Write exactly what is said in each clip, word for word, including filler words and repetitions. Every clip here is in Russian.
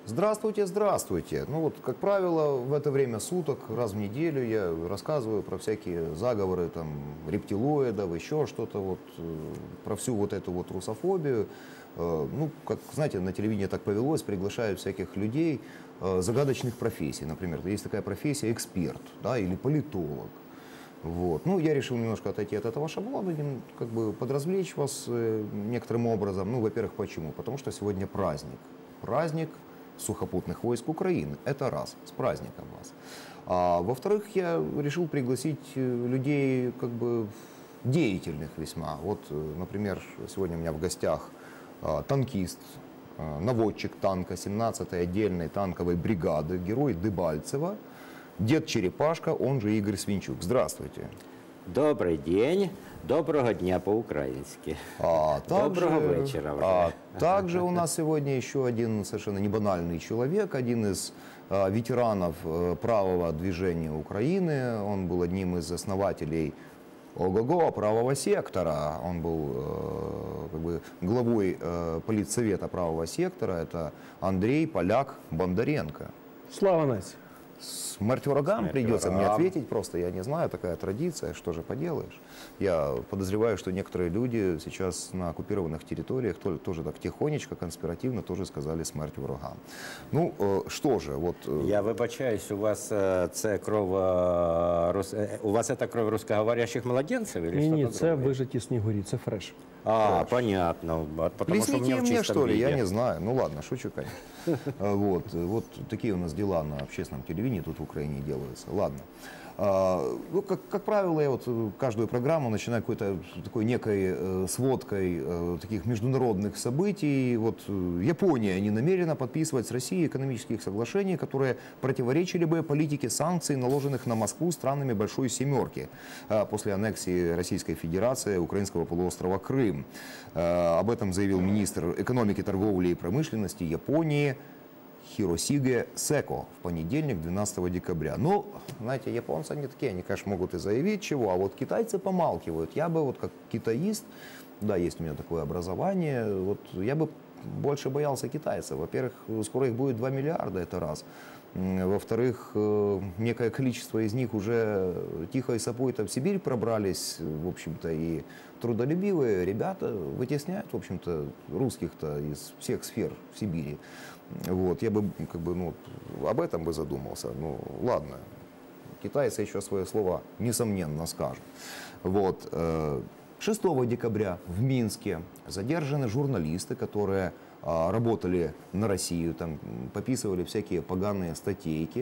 Здравствуйте, здравствуйте. Ну вот, как правило, в это время суток, раз в неделю я рассказываю про всякие заговоры там рептилоидов, еще что-то, вот, про всю вот эту вот русофобию. Ну, как, знаете, на телевидении так повелось, приглашают всяких людей загадочных профессий. Например, есть такая профессия эксперт, да, или политолог. Вот. Ну, я решил немножко отойти от этого шаблона, как бы подразвлечь вас некоторым образом. Ну, во-первых, почему? Потому что сегодня праздник. Праздник сухопутных войск Украины. Это раз. С праздником вас. А во-вторых, я решил пригласить людей как бы деятельных весьма. Вот, например, сегодня у меня в гостях танкист, наводчик танка семнадцатой отдельной танковой бригады, герой Дебальцева, дед Черепашка, он же Игорь Свинчук. Здравствуйте. Добрый день. Доброго дня по-украински. А также, Доброго вечера. А также у нас сегодня еще один совершенно небанальный человек, один из а, ветеранов а, правого движения Украины. Он был одним из основателей ого-го, правого сектора. Он был э, как бы главой э, политсовета правого сектора. Это Андрей Поляк Бондаренко. Слава нации. Смерть врагам Смерть придется врагам. мне ответить просто, я не знаю, такая традиция, что же поделаешь. Я подозреваю, что некоторые люди сейчас на оккупированных территориях тоже, тоже так тихонечко, конспиративно тоже сказали смерть врагам. Ну, э, что же, вот... Э... Я вибачаюсь, у вас е, це кров, е, рус... е, у вас це кров русскоговорящих младенцев? Или Ні, ні, что-то це другое? вижаті снігурі, це фреш. А, Фреш. понятно. Потому что у Плесните меня в мне, чистом что ли, виде. я не знаю. Ну ладно, шучу, конечно. Вот, вот такие у нас дела на общественном телевидении тут в Украине делаются. Ладно. А, ну, как, как правило, я вот каждую программу начинаю какой-то такой некой э, сводкой э, таких международных событий. Вот э, Япония не намерена подписывать с Россией экономических соглашений, которые противоречили бы политике санкций, наложенных на Москву странами Большой Семерки э, после аннексии Российской Федерации украинского полуострова Крым. Э, об этом заявил министр экономики, торговли и промышленности Японии Хиросиге Секо в понедельник, двенадцатого декабря. Ну, знаете, японцы они такие, они, конечно, могут и заявить чего, а вот китайцы помалкивают. Я бы вот как китаист, да, есть у меня такое образование, вот я бы больше боялся китайцев. Во-первых, скоро их будет два миллиарда, это раз. Во-вторых, некое количество из них уже тихой сапой-то в Сибирь пробрались, в общем-то, и трудолюбивые ребята вытесняют, в общем-то, русских-то из всех сфер в Сибири. Вот, я бы, как бы, ну, об этом бы задумался. Ну, ладно, китайцы еще свои слова, несомненно, скажут. Вот, шестого декабря в Минске задержаны журналисты, которые работали на Россию, там, пописывали всякие поганые статейки.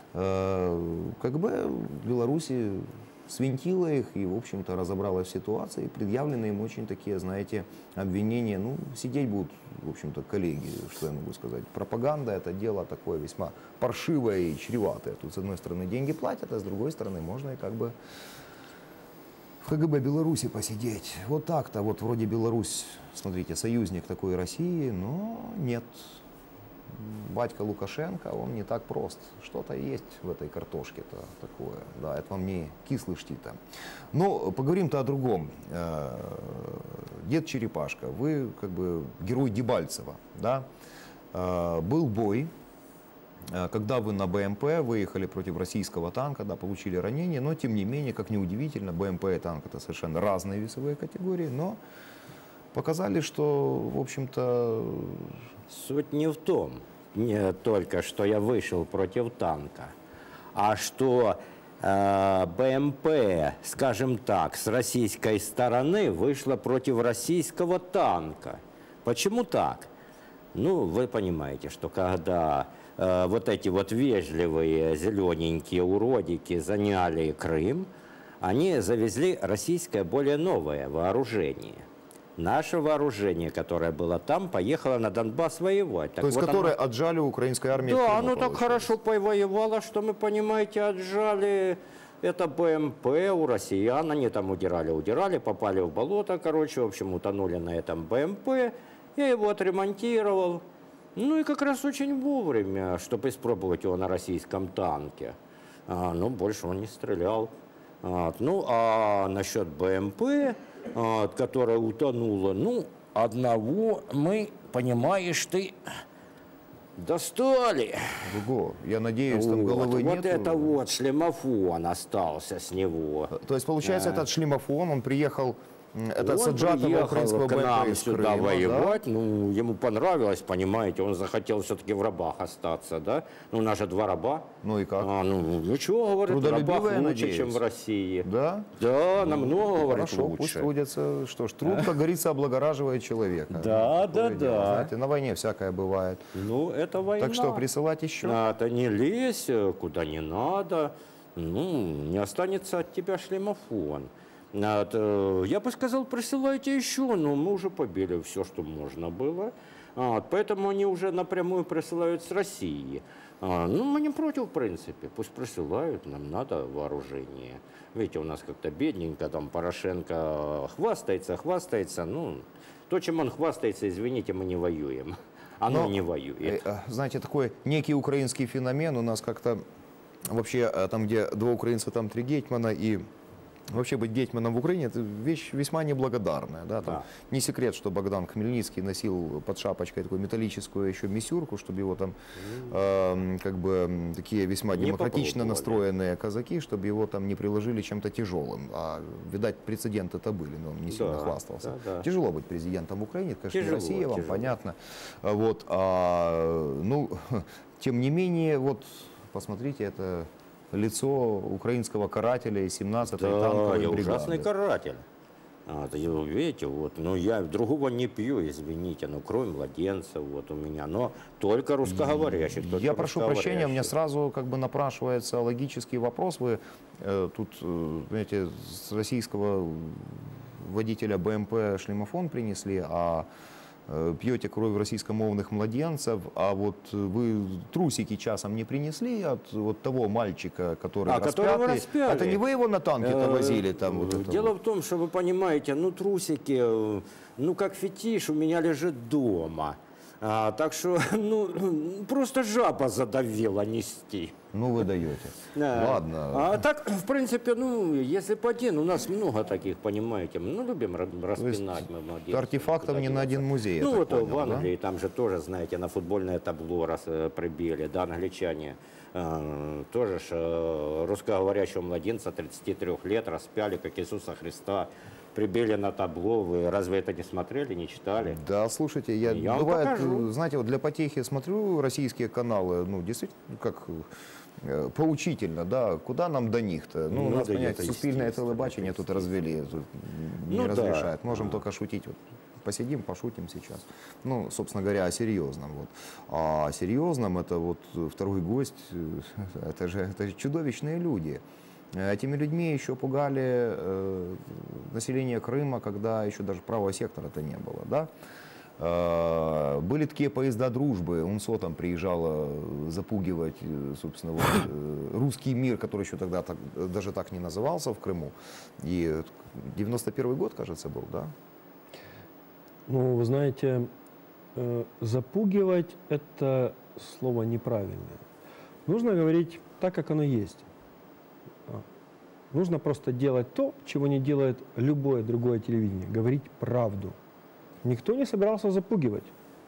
Как бы Беларусь свинтила их и, в общем-то, разобралась в ситуации. Предъявлены им очень такие, знаете, обвинения. Ну, сидеть будут, в общем-то, коллеги, что я могу сказать. Пропаганда — это дело такое весьма паршивое и чреватое. Тут, с одной стороны, деньги платят, а с другой стороны, можно и как бы в КГБ Беларуси посидеть. Вот так-то, вот вроде Беларусь, смотрите, союзник такой России, но нет. Батька Лукашенко, он не так прост. Что-то есть в этой картошке-то такое. Да, это вам не кислый штит-то. Но поговорим-то о другом. Дед Черепашка, вы как бы герой Дебальцева, да? Был бой, когда вы на БМП выехали против российского танка, да, получили ранение, но тем не менее, как ни удивительно, БМП и танк — это совершенно разные весовые категории, но показали, что, в общем-то... Суть не в том, не только, что я вышел против танка, а что э, БМП, скажем так, с российской стороны вышла против российского танка. Почему так? Ну, вы понимаете, что когда э, вот эти вот вежливые зелененькие уродики заняли Крым, они завезли российское более новое вооружение. Наше вооружение, которое было там, поехало на Донбасс воевать. Так То есть, вот которое оно... отжали у украинской армии? Да, Крыма, оно так хорошо повоевало, что мы, понимаете, отжали это БМП у россиян. Они там удирали, удирали, попали в болото, короче, в общем, утонули на этом БМП. Я его отремонтировал. Ну и как раз очень вовремя, чтобы испробовать его на российском танке. А, ну, больше он не стрелял. А, ну, а насчет БМП... которая утонула, ну, одного мы, понимаешь, ты Достали. Ого, я надеюсь, там Вот, головы вот нету. это вот шлемофон остался с него. То есть, получается, А. этот шлемофон, он приехал, м, это с Он отжатого приехал украинского к БМП нам из сюда Крыма, да? воевать, ну, ему понравилось, понимаете, он захотел все-таки в рабах остаться, да? Ну, у нас же два раба. Ну и как? А, ну, ну, чего, говорит, в рабах Трудолюбивые, лучше, надеюсь? чем в России. Да? Да, намного, говорит, Хорошо, пусть лучше. трудятся. Что ж, труд, как говорится, облагораживает человека. Да, Такое да, дело. да. Знаете, на войне всякое бывает. Ну, это война. Так что, присылать еще? Надо, не лезь, куда не надо. Ну, не останется от тебя шлемофон. А, то, я бы сказал, присылайте еще, но мы уже побили все, что можно было. А, поэтому они уже напрямую присылают с России. А, ну, мы не против, в принципе. Пусть присылают, нам надо вооружение. Видите, у нас как-то бедненько, там Порошенко хвастается, хвастается. Ну, то, чем он хвастается, извините, мы не воюем. Оно Но, не воюет. э, э, Знаете, такой некий украинский феномен у нас как-то вообще э, там, где два украинца, там три гетьмана, и вообще быть гетьманом в Украине — это вещь весьма неблагодарная. Да? Там Да. Не секрет, что Богдан Хмельницкий носил под шапочкой такую металлическую еще мисюрку, чтобы его там э, как бы м, такие весьма Не демократично попробовали. настроенные казаки, чтобы его там не приложили чем-то тяжелым. А, видать, прецеденты это были, но он не сильно Да, хвастался. да, да. Тяжело быть президентом в Украине, это, конечно, не Тяжело, Россия, вам тяжело. понятно. А Вот, а, ну, тем не менее, вот посмотрите, это лицо украинского карателя из семнадцатой Да, танковой я бригады. ужасный каратель. А, да, вы видите, вот, ну я другого не пью, извините, ну кровь младенца вот у меня, но только русскоговорящих. только Я прошу прощения, у меня русскоговорящих. сразу как бы напрашивается логический вопрос. Вы э, тут, э, знаете, с российского водителя БМП шлемофон принесли, а э, пьете кровь российскомовных младенцев, а вот вы трусики часом не принесли от вот того мальчика, который А, которого распятый? распяли. Это не вы его на танке-то Э, возили? Там, вот это Дело вот? в том, что вы понимаете, ну трусики, э, ну как фетиш у меня лежит дома. А, так что, ну, просто жаба задавила нести. Ну вы даете. Да. Ладно. А так, в принципе, ну, если по один, у нас много таких, понимаете, мы ну, любим ра- распинать. Мы младенцев, артефактов куда не на деваться. один музей, я Ну, так вот понял, в да? Англии, там же тоже, знаете, на футбольное табло раз э, прибили, да, англичане. Э, тоже ж, э, русскоговорящего младенца тридцати трёх лет распяли, как Иисуса Христа. Прибили на табло. Вы разве это не смотрели, не читали? Да, слушайте, я, Я вам бывает, покажу. знаете, вот для потехи смотрю российские каналы, ну, действительно, как э, поучительно, да, куда нам до них-то? Ну, у Ну, нас, да понимаете, это суспільне естественно, телебачение это тут развели, тут не Ну, да. разрешает. Можем А. только шутить. Вот, посидим, пошутим сейчас. Ну, собственно говоря, о серьезном. Вот. А о серьезном это вот второй гость, э, это же, это же чудовищные люди. Этими людьми еще пугали э, население Крыма, когда еще даже правого сектора-то не было, да? Э, были такие поезда дружбы, УНСО там приезжало запугивать, э, собственно, вот, э, русский мир, который еще тогда так, даже так не назывался в Крыму. И девяносто первый год, кажется, был, да? Ну, вы знаете, э, запугивать – это слово неправильное. Нужно говорить так, как оно есть. А. Нужно просто делать то, чего не делает любое другое телевидение – говорить правду. Никто не собирался запугивать.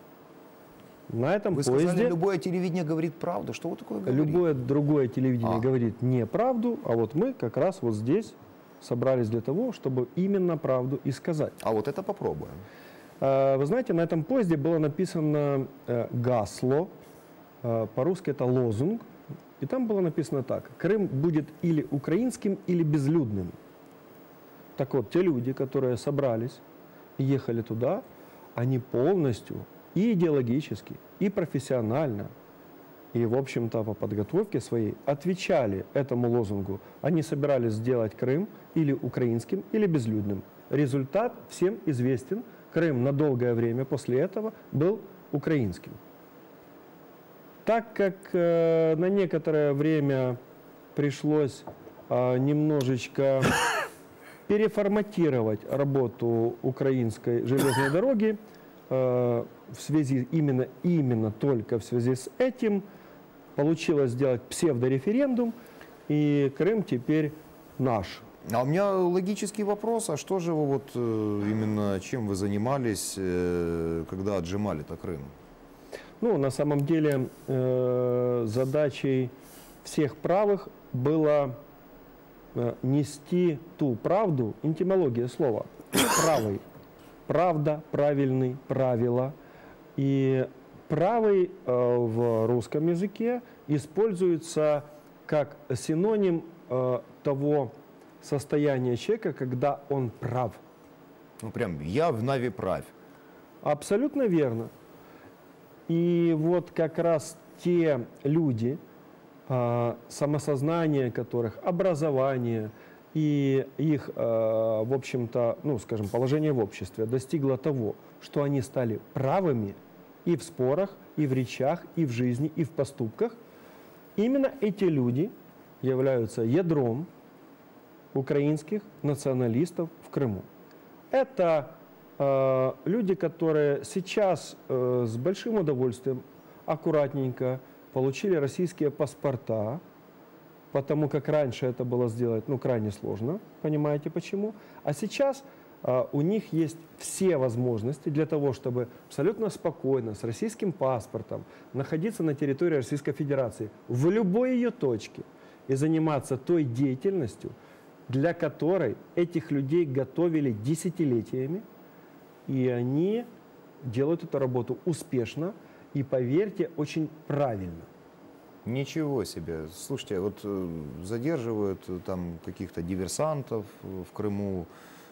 На этом Вы поезде сказали, любое телевидение говорит правду. Что вы такое говорите? любое другое телевидение А. говорит неправду, а вот мы как раз вот здесь собрались для того, чтобы именно правду и сказать. А вот это попробуем. Э, Вы знаете, на этом поезде было написано э, гасло, э, по-русски это лозунг, и там было написано так: Крым будет или украинским, или безлюдным. Так вот, те люди, которые собрались и ехали туда, они полностью и идеологически, и профессионально, и, в общем-то, по подготовке своей отвечали этому лозунгу. Они собирались сделать Крым или украинским, или безлюдным. Результат всем известен. Крым на долгое время после этого был украинским. Так как э, на некоторое время пришлось э, немножечко переформатировать работу украинской железной дороги, э, в связи именно, именно только в связи с этим получилось сделать псевдореферендум, и Крым теперь наш. А у меня логический вопрос, а что же вы вот э, именно чем вы занимались, э, когда отжимали-то Крым? Ну, на самом деле, э, задачей всех правых было э, нести ту правду, этимология слова, правый, правда, правильный, правило. И правый э, в русском языке используется как синоним э, того состояния человека, когда он прав. Ну, прям я в Нави правь. Абсолютно верно. И вот как раз те люди, э, самосознание которых, образование и их, э, в общем-то, ну, скажем, положение в обществе достигло того, что они стали правыми и в спорах, и в речах, и в жизни, и в поступках, именно эти люди являются ядром украинских националистов в Крыму. Это э, люди, которые сейчас э, с большим удовольствием, аккуратненько получили российские паспорта, потому как раньше это было сделать, ну, крайне сложно, понимаете почему. А сейчас э, у них есть все возможности для того, чтобы абсолютно спокойно, с российским паспортом, находиться на территории Российской Федерации, в любой ее точке, и заниматься той деятельностью, для которой этих людей готовили десятилетиями, и они делают эту работу успешно и, поверьте, очень правильно. Ничего себе. Слушайте, вот э, задерживают э, там каких-то диверсантов в Крыму.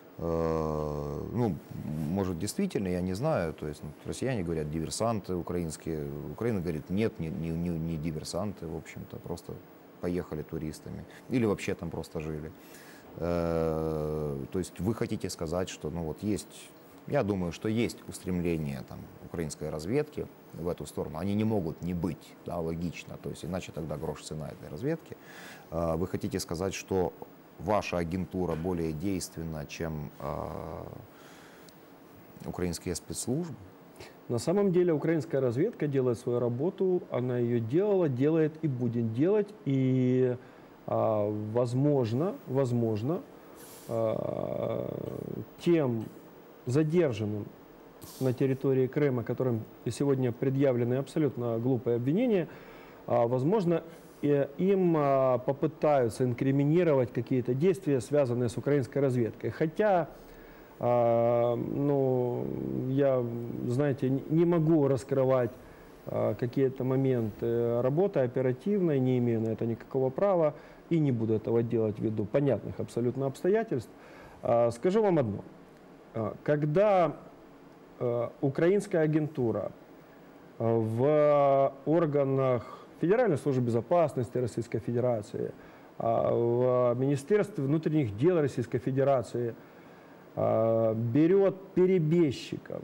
Э, ну, может, действительно, я не знаю. То есть ну, россияне говорят диверсанты украинские. Украина говорит нет, не, не, не, не диверсанты, в общем-то, просто поехали туристами. Или вообще там просто жили. Э, то есть вы хотите сказать, что ну вот есть... Я думаю, что есть устремление там, украинской разведки в эту сторону. Они не могут не быть, да, логично. То есть иначе тогда грош цена этой разведки. Вы хотите сказать, что ваша агентура более действенна, чем э, украинские спецслужбы? На самом деле украинская разведка делает свою работу, она ее делала, делает и будет делать. И э, возможно, возможно, э, тем задержанным на территории Крыма, которым сегодня предъявлены абсолютно глупые обвинения, возможно, им попытаются инкриминировать какие-то действия, связанные с украинской разведкой. Хотя, ну, я, знаете, не могу раскрывать какие-то моменты работы оперативной, не имею на это никакого права и не буду этого делать ввиду понятных абсолютно обстоятельств. Скажу вам одно. Когда э, украинская агентура э, в органах Федеральной службы безопасности Российской Федерации, э, в Министерстве внутренних дел Российской Федерации э, берет перебежчиков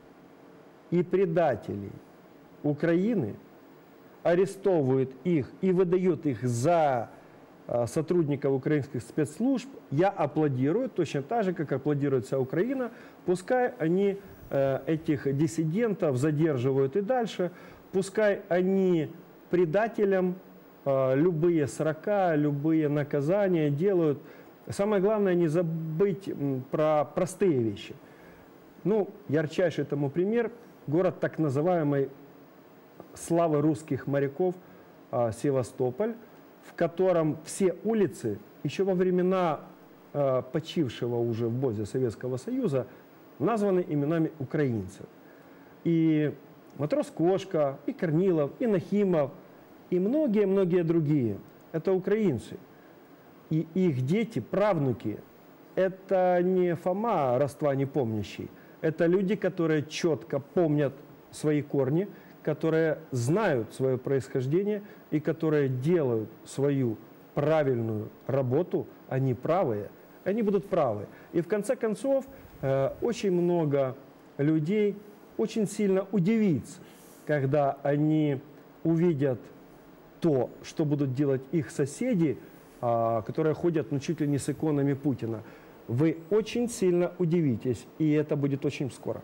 и предателей Украины, арестовывает их и выдает их за сотрудников украинских спецслужб, я аплодирую, точно так же, как аплодирует вся Украина, пускай они э, этих диссидентов задерживают и дальше, пускай они предателям э, любые срока, любые наказания делают. Самое главное не забыть про простые вещи. Ну, ярчайший тому пример, город так называемой славы русских моряков э, Севастополь, в котором все улицы еще во времена э, почившего уже в Бозе Советского Союза названы именами украинцев. И Матрос Кошка, и Корнилов, и Нахимов, и многие-многие другие – это украинцы. И их дети, правнуки – это не Фома, родства не помнящий. Это люди, которые четко помнят свои корни, которые знают свое происхождение и которые делают свою правильную работу, они правые, они будут правы. И в конце концов э, очень много людей очень сильно удивится, когда они увидят то, что будут делать их соседи, э, которые ходят ну, чуть ли не с иконами Путина. Вы очень сильно удивитесь, и это будет очень скоро.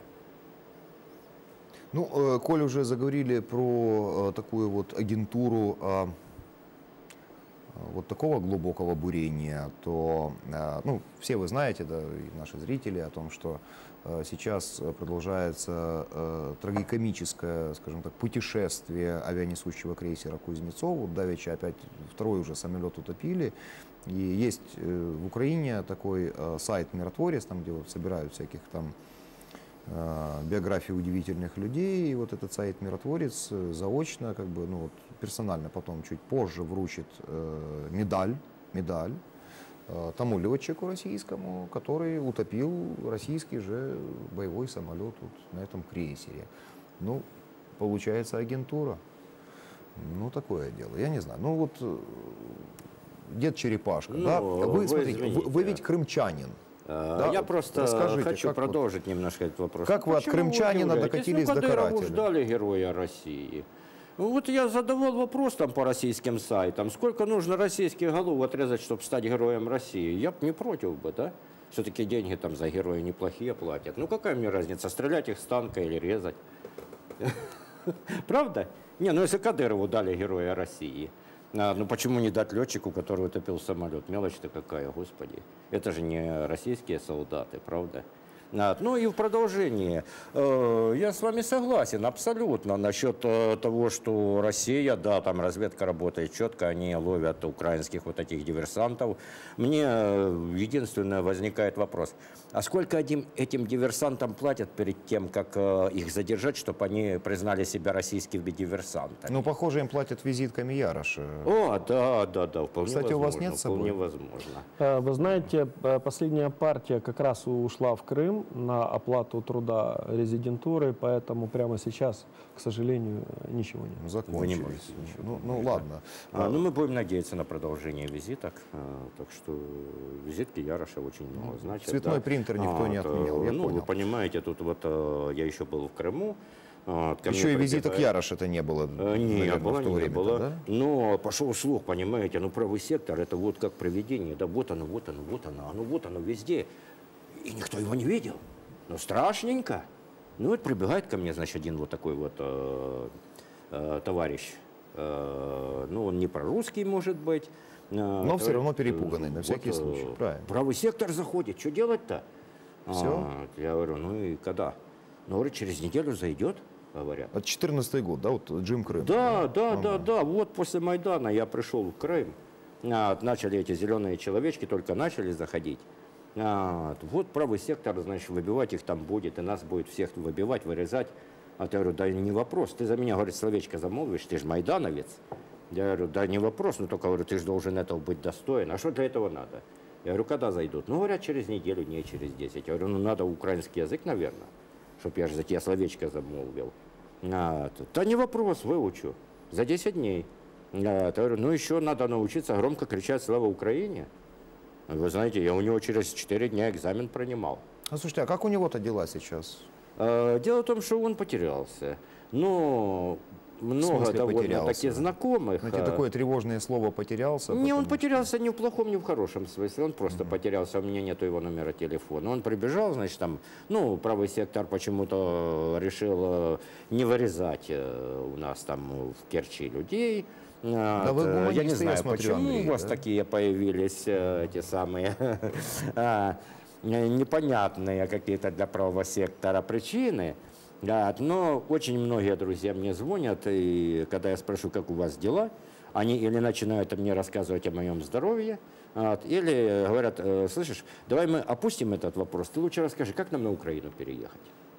Ну, э, коль уже заговорили про э, такую вот агентуру, э, вот такого глубокого бурения, то, ну, все вы знаете, да, и наши зрители, о том, что сейчас продолжается трагикомическое, скажем так, путешествие авианесущего крейсера «Кузнецов». Вот давеча опять второй уже самолет утопили. И есть в Украине такой сайт «Миротворец», там, где вот собирают всяких там биографии удивительных людей. И вот этот сайт «Миротворец» заочно, как бы, ну, вот, персонально потом чуть позже вручит э, медаль, медаль э, тому летчику российскому, который утопил российский же боевой самолет вот на этом крейсере. Ну, получается агентура. Ну, такое дело. Я не знаю. Ну, вот э, дед Черепашка, ну, да? Вы, вы смотрите, извините. вы, вы ведь крымчанин. Да, я просто хочу как продолжить вот, немножко этот вопрос. Как вы от крымчанина докатились ну, до карателя? ждали героя России. Вот я задавал вопрос там по российским сайтам, сколько нужно российских голов отрезать, чтобы стать героем России. Я бы не против бы, да? Все-таки деньги там за героя неплохие платят. Ну какая мне разница, стрелять их с танка или резать? Правда? Не, ну если Кадырову дали героя России, а, ну почему не дать летчику, который утопил самолет? Мелочь-то какая, господи. Это же не российские солдаты, правда? А, ну и в продолжение. Э, я с вами согласен абсолютно насчет э, того, что Россия, да, там разведка работает четко, они ловят украинских вот этих диверсантов. Мне э, единственное возникает вопрос, а сколько этим, этим диверсантам платят перед тем, как э, их задержать, чтобы они признали себя российскими диверсантами? Ну, похоже, им платят визитками Яроша. О, да, да, да, вполне Кстати, возможно, у вас нет с собой? Вполне возможно. Вы знаете, последняя партия как раз ушла в Крым на оплату труда резидентуры, поэтому прямо сейчас, к сожалению, ничего нет. Закончились. Ну, ну ладно. А, ну, мы будем надеяться на продолжение визиток, а, так что визитки Яроша очень много значит. Цветной да. принтер никто а, не отменял, я ну, понял. Вы понимаете, тут вот я еще был в Крыму. А, еще и визиток Яроша-то не было. А, не, наверное, было, в то не время, было. да? Но пошел слух, понимаете, ну правый сектор, это вот как привидение, да вот оно, вот оно, вот оно, оно вот оно везде. И никто его не видел. Ну, страшненько. Ну, вот прибегает ко мне, значит, один вот такой вот э, э, товарищ. Э, ну, он не прорусский, может быть. Э, Но товарищ, все равно перепуганный, на вот, всякий э, случай. Правильно. Правый сектор заходит, что делать-то? Все? А, я говорю, ну и когда? Ну, говорит, через неделю зайдет, говорят. Это четырнадцатый год, да, вот Джим Крым. Да, да, Ага. да, да. Вот после Майдана я пришел в Крым. А, начали эти зеленые человечки, только начали заходить. А, вот правый сектор, значит, выбивать их там будет, и нас будет всех выбивать, вырезать. А я говорю, да не вопрос, ты за меня, говорит, словечко замолвишь, ты же майдановец. Я говорю, да не вопрос, но только, говорю, ты же должен этого быть достоин. А что для этого надо? Я говорю, когда зайдут? Ну, говорят, через неделю, не через десять. Я говорю, ну, надо украинский язык, наверное, чтобы я же за тебя словечко замолвил. А, да не вопрос, выучу. За десять дней. А, я говорю, ну, еще надо научиться громко кричать «Слава Украине». Вы знаете, я у него через четыре дня экзамен принимал. А слушайте, а как у него-то дела сейчас? А, дело в том, что он потерялся. Но много довольно-таки знакомых. Знаете, такое тревожное слово «потерялся». Не, он потому потерялся ни в плохом, ни в хорошем смысле. Он просто mm-hmm. потерялся, у меня нету его номера телефона. Он прибежал, значит, там, ну, правый сектор почему-то решил не вырезать у нас там в Керчи людей. Да вот, вы я не знаю, я смотрю, почему Андрей, у вас да? такие появились эти самые непонятные какие-то для правого сектора причины. Да, но очень многие друзья мне звонят, и когда я спрошу, как у вас дела, они или начинают мне рассказывать о моем здоровье, вот, или говорят, слышишь, давай мы опустим этот вопрос, ты лучше расскажи, как нам на Украину переехать?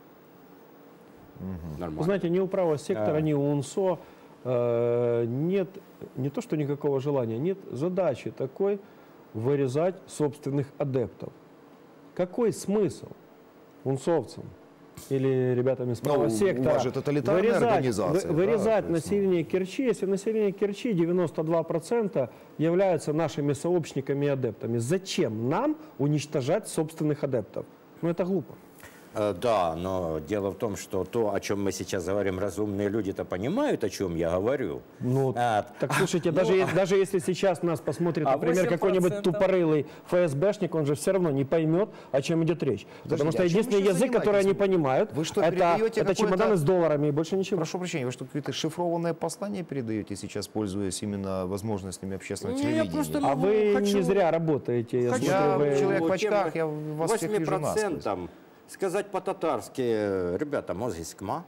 Угу. Нормально. Вы знаете, ни у правого сектора, А. ни у УНСО э, нет не то, что никакого желания, нет задачи такой вырезать собственных адептов. Какой смысл унсовцам или ребятам из правого Ну, сектора у вас же тоталитарная вырезать, организация, вы- вырезать да, то есть, население Керчи, если население Керчи девяносто два процента являются нашими сообщниками и адептами? Зачем нам уничтожать собственных адептов? Ну это глупо. Э, Да, но дело в том, что то, о чем мы сейчас говорим, разумные люди-то понимают, о чем я говорю. Ну, А, так слушайте, даже, е- даже если сейчас нас посмотрит, А например, какой-нибудь восемь процентов? тупорылый ФСБшник, он же все равно не поймет, о чем идет речь. Потому Подождите, что а чем вы единственный сейчас язык, который они занимаетесь? понимают, Вы что, это, передаете это какое-то- чемоданы с долларами и больше ничего. Прошу прощения, вы что, какое-то шифрованное послание передаете сейчас, пользуясь именно возможностями общественного Не, я телевидения? просто А Ну, вы хочу- не зря работаете. Я Хочу смотрю, Я вы- человек в тем очках, я вас всех вижу восемь насквозь. процентам сказать по-татарски, ребята, мозгискма.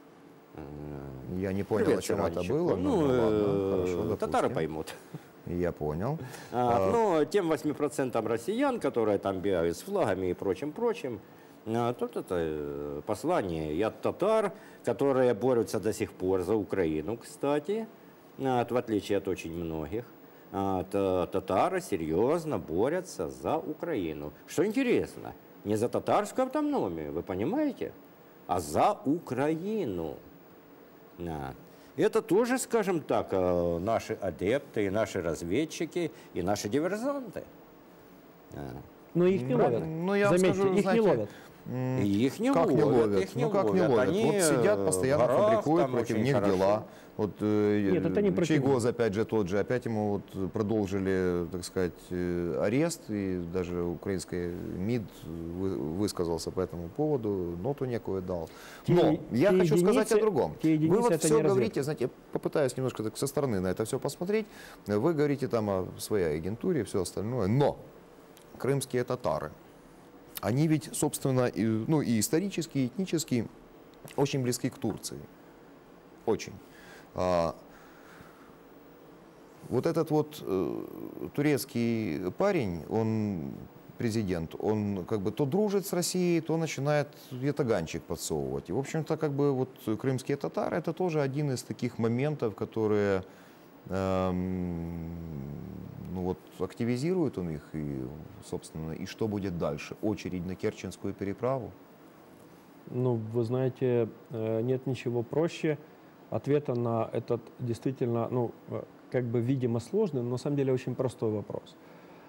Я не понял, Привет, о чем это Саранчик. было. Ну, но ладно, э, хорошо, татары допустим. поймут. Я понял. А, ну, тем восьми процентам россиян, которые там бегают с флагами и прочим-прочим, а, тут это э, послание и от татар, которые борются до сих пор за Украину, кстати, а, в отличие от очень многих. А, та- татары серьезно борются за Украину. Что интересно, не за татарскую автономию, вы понимаете, а за Украину. Да. Это тоже, скажем так, э, наши адепты, и наши разведчики, и наши диверсанты. Да. Но их не Ну, ловят. ну, я вам Заметьте, скажу, их знаете, не ловят. М, И их не как ловят, не ловят? их не ну как не ловят. ловят? Они, вот сидят, э, постоянно в горах, фабрикуют там против очень них хорошо. дела. Вот э, Нет, это не против них. Чайгоз, опять же, тот же, опять ему вот продолжили, так сказать, э, арест, и даже украинский МИД вы- высказался по этому поводу, ноту некую дал. Те- Но я те хочу сказать о единицы- другом. те Вы единицы вот это все не разведка. говорите, знаете, я попытаюсь немножко так со стороны на это все посмотреть. Вы говорите там о своей агентуре и все остальное, но крымские татары, они ведь, собственно, и, ну, и исторически, и этнически очень близки к Турции. Очень. А, вот этот вот э, турецкий парень, он президент, он как бы то дружит с Россией, то начинает ятаганчик подсовывать. И, в общем-то, как бы вот крымские татары, это тоже один из таких моментов, которые эм, ну вот активизирует он их, и, собственно, и что будет дальше? Очередь на Керченскую переправу? Ну, вы знаете, э, нет ничего проще ответа на этот действительно, ну, э, как бы видимо сложный, но на самом деле очень простой вопрос.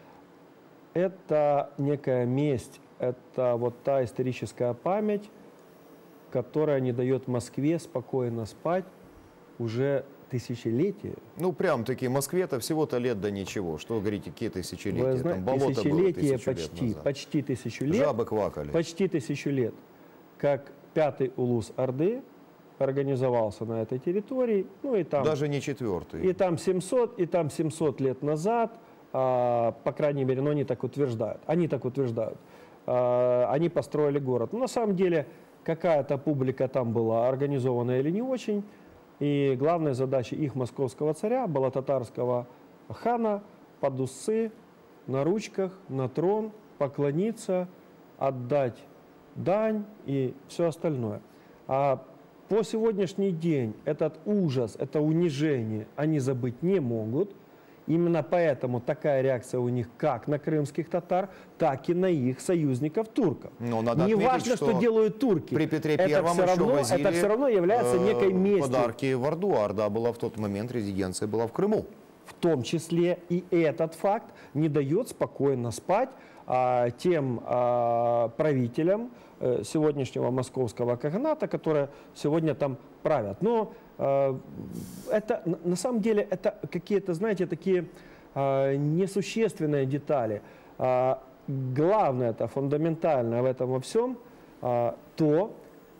Это некая месть, это вот та историческая память, которая не дает Москве спокойно спать уже тысячелетия. Ну, прям таки, Москве-то всего-то лет да ничего. Что говорите, какие тысячелетия? Вы Там знаете, болото было тысячелетия тысячу лет почти, назад. почти тысячу лет. Жабы квакали. Почти тысячу лет, как пятый улус Орды организовался на этой территории, ну и там, Даже не четвертый. и там семьсот, и там семьсот лет назад, а, по крайней мере, ну они так утверждают, они так утверждают, а, они построили город. Но на самом деле какая-то публика там была, организованная или не очень, и главная задача их московского царя была татарского хана под усы, на ручках, на трон, поклониться, отдать дань и все остальное. А по сегодняшний день этот ужас, это унижение они забыть не могут. Именно поэтому такая реакция у них как на крымских татар, так и на их союзников турков. Но надо Не отметить, важно, что, что делают турки. При Петре это Первом все еще равно, возили, это все равно является э, некой местью. подарки в Орду. Орда была в тот момент, резиденция была в Крыму. В том числе и этот факт не дает спокойно спать а, тем а, правителям э, сегодняшнего московского каганата, которые сегодня там правят. Но а, это на- на самом деле это какие-то, знаете, такие а, несущественные детали. А, главное, это фундаментальное в этом во всем а, то,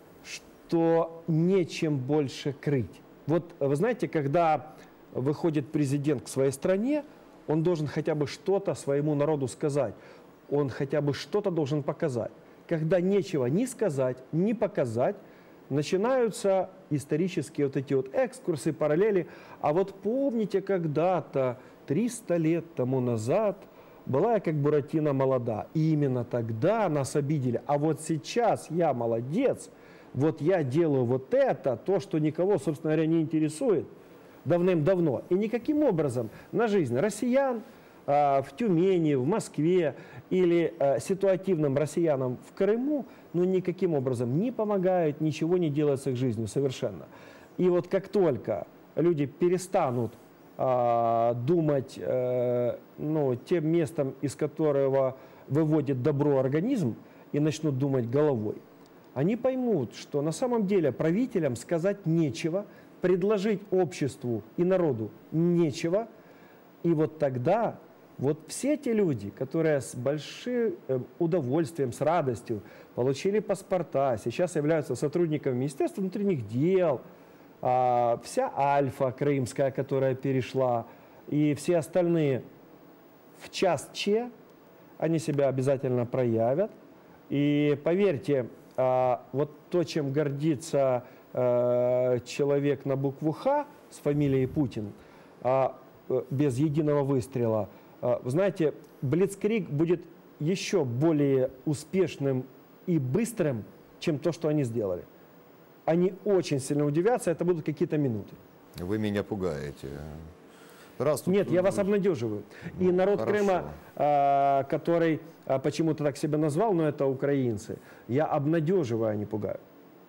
что нечем больше крыть. Вот вы знаете, когда выходит президент к своей стране, он должен хотя бы что-то своему народу сказать, он хотя бы что-то должен показать. Когда нечего ни сказать, ни показать, начинаются исторические вот эти вот экскурсы, параллели. А вот помните, когда-то, триста лет тому назад, была я как Буратино молода, и именно тогда нас обидели. А вот сейчас я молодец, вот я делаю вот это, то, что никого, собственно говоря, не интересует давным-давно. И никаким образом на жизнь россиян а, в Тюмени, в Москве или а, ситуативным россиянам в Крыму, ну, никаким образом не помогает, ничего не делает с их жизнью совершенно. И вот как только люди перестанут а, думать э, ну, тем местом, из которого выводит добро организм, и начнут думать головой, они поймут, что на самом деле правителям сказать нечего, предложить обществу и народу нечего. И вот тогда вот все те люди, которые с большим удовольствием, с радостью получили паспорта, сейчас являются сотрудниками Министерства внутренних дел, а, вся Альфа крымская, которая перешла, и все остальные в час Че, они себя обязательно проявят. И поверьте, а, вот то, чем гордится а, человек на букву Х с фамилией Путин, а, без единого выстрела, а, вы знаете, блицкриг будет еще более успешным и быстрым, чем то, что они сделали. Они очень сильно удивятся, это будут какие-то минуты. Вы меня пугаете. Раз тут... Нет, я вас обнадеживаю. Ну, и народ хорошо. Крыма, а, который а, почему-то так себя назвал, но это украинцы, я обнадеживаю, а не пугаю.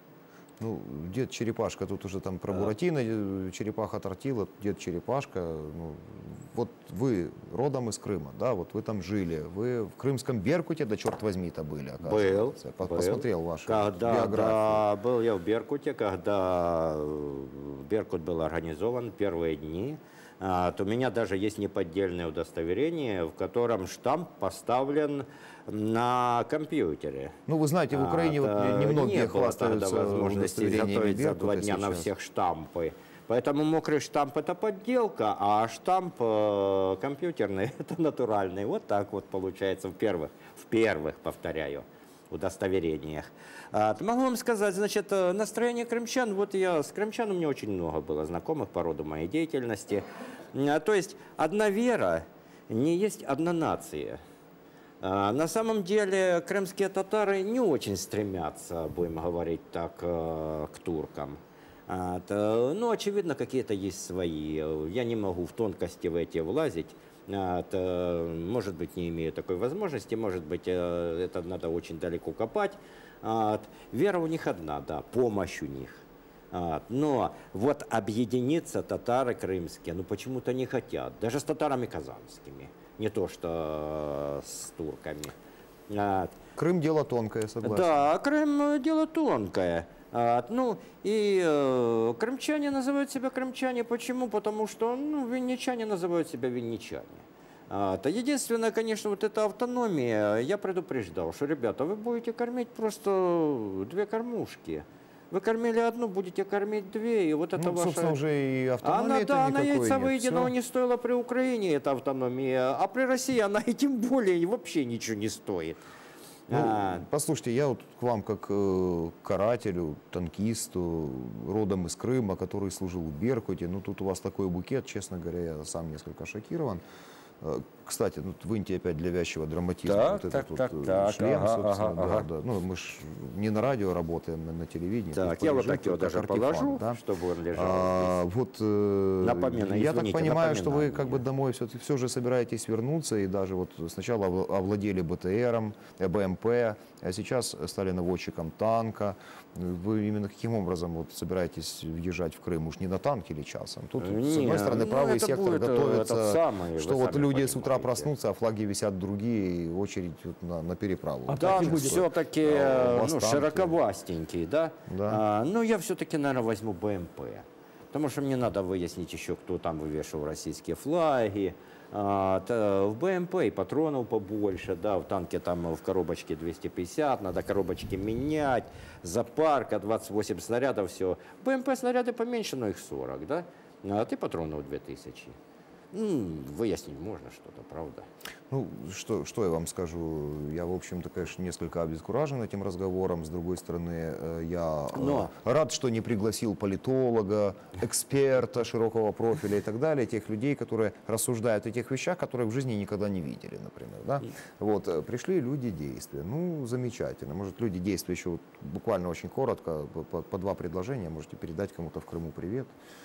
Ну, дед Черепашка, тут уже там про Буратино, Черепаха Тортила, дед Черепашка. Ну, вот вы родом из Крыма, да, вот вы там жили, вы в крымском Беркуте, да черт возьми-то были, оказывается. Был, Посмотрел был. вашу когда, биографию. Да, был я в Беркуте, когда Беркут был организован первые дни. А, то у меня даже есть неподдельное удостоверение, в котором штамп поставлен на компьютере. Ну, вы знаете, в Украине а, вот немногие не было тогда хвастаются возможности удостоверениями изготовить за Беркута два дня сейчас. на всех штампы. Поэтому мокрый штамп — это подделка, а штамп э, компьютерный — это натуральный. Вот так вот получается в первых, в первых, повторяю, удостоверениях. А, могу вам сказать, значит, настроение крымчан, вот я, с крымчан у меня очень много было знакомых по роду моей деятельности. А, то есть одна вера, не есть одна нация. А, на самом деле крымские татары не очень стремятся, будем говорить так, э, к туркам. А, то, ну, очевидно, какие-то есть свои. Я не могу в тонкости в эти влазить. Это, может быть, не имею такой возможности, может быть, это надо очень далеко копать. Вера у них одна, да, помощь у них. Но вот объединиться татары крымские, ну, почему-то не хотят, даже с татарами казанскими, не то что с турками. Крым дело тонкое, согласен. Да, Крым дело тонкое. А, ну, и э, крымчане называют себя крымчане. Почему? Потому что, ну, винничане называют себя винничане. А, то единственное, конечно, вот эта автономия. Я предупреждал, что, ребята, вы будете кормить просто две кормушки. Вы кормили одну, будете кормить две, и вот это ну, ваша... собственно, уже и автономия она, да, она яйца нет, выеденного все. не стоила при Украине, эта автономия, а при России она и тем более и вообще ничего не стоит. Ну, а, послушайте, я вот к вам как э, карателю, танкисту, родом из Крыма, который служил в Беркуте, ну тут у вас такой букет, честно говоря, я сам несколько шокирован. Э, кстати, ну, выньте опять для вязчего драматизма так, вот так, этот так, вот так, шлем, ага, собственно, ага, да, ага. да. Ну, мы ж не на радио работаем, на, на телевидении. Так, Тут я вот полежит, так его как даже артефакт, положу, да? чтобы он лежал. А, вот, э, Напоминаю, я так извините, понимаю, что вы напоминаю как бы мне. домой все, все же собираетесь вернуться, и даже вот сначала ов- овладели БТРом, э, БМП, а сейчас стали наводчиком танка. Вы именно каким образом вот собираетесь въезжать в Крым? Уж не на танке или часом? Тут, с Не, одной стороны, ну, правый это сектор будет, э, готовится, этот самый, вы что вот сами люди с утра понимаете. проснутся, а флаги висят другие, и очередь вот на, на переправу. А Да, так и ну, будет. все-таки А, у ну, вас танки. широковастенький, да? Да. А, ну, я все-таки, наверное, возьму БМП. Потому что мне надо выяснить еще, кто там вывешивал российские флаги. А, то в БМП и патронов побольше, да, в танке там в коробочке двести пятьдесят, надо коробочки менять, запарка, двадцать восемь снарядов, все. БМП снаряды поменьше, но их сорок, да? А ты патронов две тысячи. Ну, выяснить можно что-то, правда? Ну, что, что я вам скажу? Я, в общем-то, конечно, несколько обескуражен этим разговором. С другой стороны, э, я э, Но- рад, что не пригласил политолога, эксперта широкого профиля и так далее, тех людей, которые рассуждают о тех вещах, которые в жизни никогда не видели, например. Да? Вот, э, пришли люди действия. Ну, замечательно. Может, люди действия еще вот буквально очень коротко, по, по- по два предложения, можете передать кому-то в Крыму привет.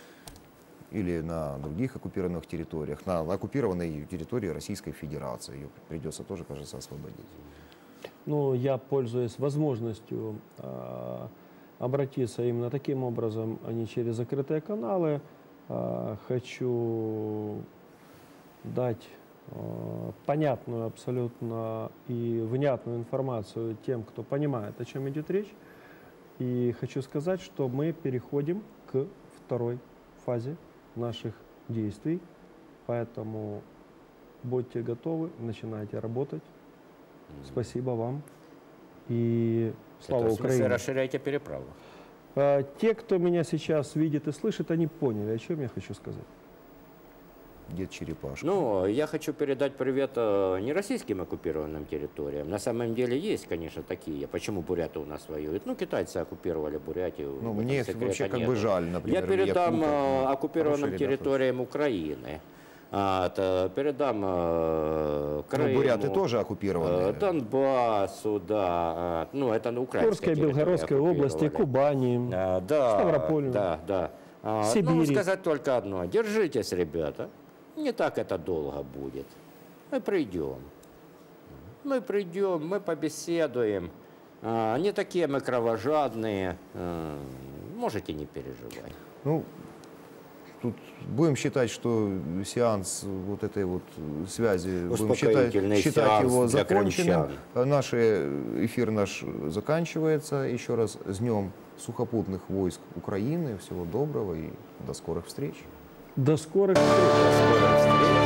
Или на других оккупированных территориях, на оккупированной территории Российской Федерации. Ее придется тоже, кажется, освободить. Ну, я, пользуясь возможностью э, обратиться именно таким образом, а не через закрытые каналы, э, хочу дать э, понятную абсолютно и внятную информацию тем, кто понимает, о чем идет речь. И хочу сказать, что мы переходим к второй фазе наших действий. Поэтому будьте готовы, начинайте работать. Спасибо вам. И слава Это, в смысле, Украине. расширяйте переправу. А, Те, кто меня сейчас видит и слышит, они поняли, о чем я хочу сказать. Дед Черепашка. Ну, я хочу передать привет э, не российским оккупированным территориям. На самом деле есть, конечно, такие. Почему буряты у нас воюют? Ну, китайцы оккупировали Бурятию. Ну, в этом мне секрета вообще как нету. бы жаль, например, Я передам якутов, э, ну, оккупированным хорошие ребята. территориям Украины. А, то передам э, Крыму. Ну, буряты тоже оккупированы. э, Донбассу, да. а, Ну, это на украинской Курской, территории Белгородской области, оккупировали. Кубани. А, да, Ставрополю. да, да. А, Сибири. Ну, сказать только одно. Держитесь, ребята. Не так это долго будет. Мы придем. Мы придем, мы побеседуем. А, не такие мы кровожадные. А, можете не переживать. Ну, тут будем считать, что сеанс вот этой вот связи, будем считать, Успокоительный считать сеанс его для законченным. крымчан. Наш эфир наш заканчивается. Еще раз с Днем сухопутных войск Украины. Всего доброго и до скорых встреч. До скорых встреч. До скорых встреч.